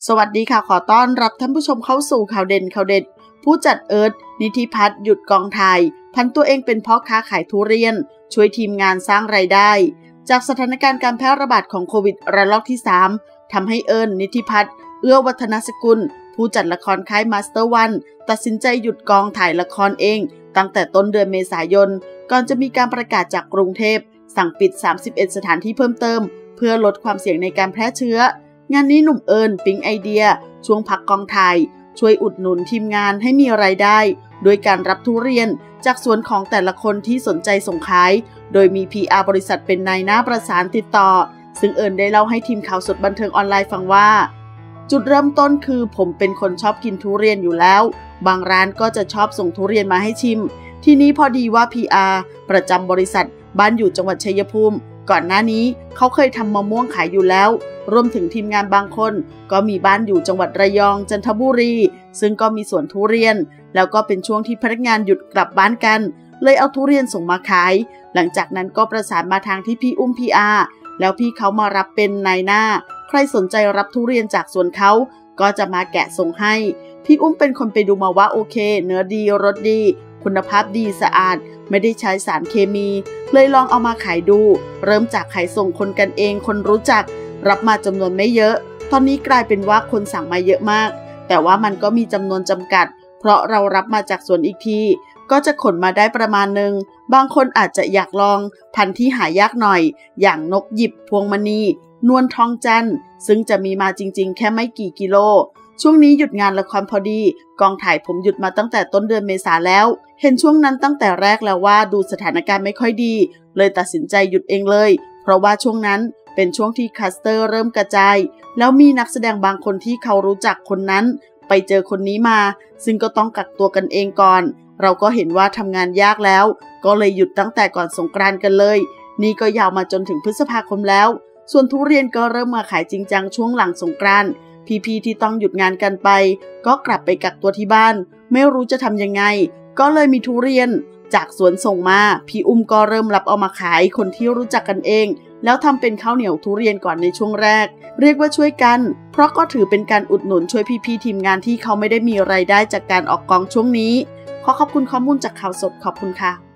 สวัสดีค่ะขอต้อนรับท่านผู้ชมเข้าสู่ข่าวเด่นข่าวเด็ดผู้จัดเอิร์ธนิธิพัฒน์หยุดกองถ่ายพันตัวเองเป็นพ่อค้าขายทุเรียนช่วยทีมงานสร้างรายได้จากสถานการณ์การแพร่ระบาดของโควิดระลอกที่3ทำให้เอิร์ธนิธิพัฒน์เอื้อวัฒนสกุลผู้จัดละครค่ายมาสเตอร์วันตัดสินใจหยุดกองถ่ายละครเองตั้งแต่ต้นเดือนเมษายนก่อนจะมีการประกาศจากกรุงเทพสั่งปิด31สถานที่เพิ่มเติมเพื่อลดความเสี่ยงในการแพร่เชื้องานนี้หนุ่มเอิญปิ๊งไอเดียช่วงพักกองถ่ายช่วยอุดหนุนทีมงานให้มีรายได้โดยการรับทุเรียนจากสวนของแต่ละคนที่สนใจส่งขายโดยมี PR บริษัทเป็นนายหน้าประสานติดต่อซึ่งเอิญได้เล่าให้ทีมข่าวสดบันเทิงออนไลน์ฟังว่าจุดเริ่มต้นคือผมเป็นคนชอบกินทุเรียนอยู่แล้วบางร้านก็จะชอบส่งทุเรียนมาให้ชิมทีนี้พอดีว่า PR ประจำบริษัทบ้านอยู่จังหวัดชัยภูมิก่อนหน้านี้เขาเคยทำมะม่วงขายอยู่แล้วรวมถึงทีมงานบางคนก็มีบ้านอยู่จังหวัดระยองจันทบุรีซึ่งก็มีสวนทุเรียนแล้วก็เป็นช่วงที่พนักงานหยุดกลับบ้านกันเลยเอาทุเรียนส่งมาขายหลังจากนั้นก็ประสานมาทางที่พี่อุ้ม PR แล้วพี่เขามารับเป็นนายหน้าใครสนใจรับทุเรียนจากสวนเขาก็จะมาแกะส่งให้พี่อุ้มเป็นคนไปดูมาว่าโอเคเนื้อดีรสดีคุณภาพดีสะอาดไม่ได้ใช้สารเคมีเลยลองเอามาขายดูเริ่มจากขายส่งคนกันเองคนรู้จักรับมาจำนวนไม่เยอะตอนนี้กลายเป็นว่าคนสั่งมาเยอะมากแต่ว่ามันก็มีจำนวนจำกัดเพราะเรารับมาจากสวนอีกทีก็จะขนมาได้ประมาณนึงบางคนอาจจะอยากลองพันธุ์ที่หายากหน่อยอย่างนกหยิบพวงมณีนวลทองจันทร์ซึ่งจะมีมาจริงๆแค่ไม่กี่กิโลช่วงนี้หยุดงานละครพอดีกองถ่ายผมหยุดมาตั้งแต่ต้นเดือนเมษาแล้วเห็นช่วงนั้นตั้งแต่แรกแล้วว่าดูสถานการณ์ไม่ค่อยดีเลยตัดสินใจหยุดเองเลยเพราะว่าช่วงนั้นเป็นช่วงที่คลัสเตอร์เริ่มกระจายแล้วมีนักแสดงบางคนที่เขารู้จักคนนั้นไปเจอคนนี้มาซึ่งก็ต้องกักตัวกันเองก่อนเราก็เห็นว่าทำงานยากแล้วก็เลยหยุดตั้งแต่ก่อนสงกรานต์กันเลยนี่ก็ยาวมาจนถึงพฤษภาคมแล้วส่วนทุเรียนก็เริ่มมาขายจริงจังช่วงหลังสงกรานต์พี่ๆที่ต้องหยุดงานกันไปก็กลับไปกักตัวที่บ้านไม่รู้จะทำยังไงก็เลยมีทุเรียนจากสวนส่งมาพี่อุ้มก็เริ่มรับเอามาขายคนที่รู้จักกันเองแล้วทำเป็นข้าวเหนียวทุเรียนก่อนในช่วงแรกเรียกว่าช่วยกันเพราะก็ถือเป็นการอุดหนุนช่วยพี่ๆทีมงานที่เขาไม่ได้มีรายได้จากการออกกองช่วงนี้ขอขอบคุณข้อมูลจากข่าวสดขอบคุณค่ะ